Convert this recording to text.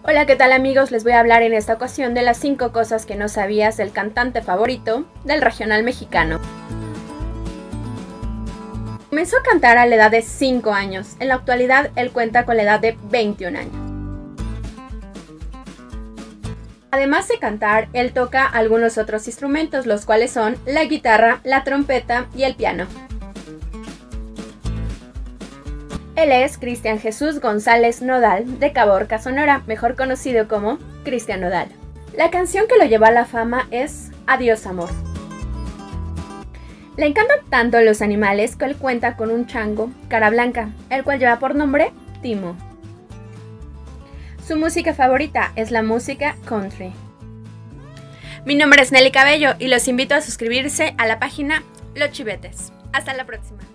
Hola, ¿qué tal amigos? Les voy a hablar en esta ocasión de las 5 cosas que no sabías del cantante favorito del regional mexicano. Comenzó a cantar a la edad de 5 años. En la actualidad, él cuenta con la edad de 21 años. Además de cantar, él toca algunos otros instrumentos, los cuales son la guitarra, la trompeta y el piano. Él es Cristian Jesús González Nodal de Caborca, Sonora, mejor conocido como Cristian Nodal. La canción que lo llevó a la fama es Adiós Amor. Le encantan tanto los animales que él cuenta con un chango, cara blanca, el cual lleva por nombre Timo. Su música favorita es la música country. Mi nombre es Nelly Cabello y los invito a suscribirse a la página Los Chivetes. Hasta la próxima.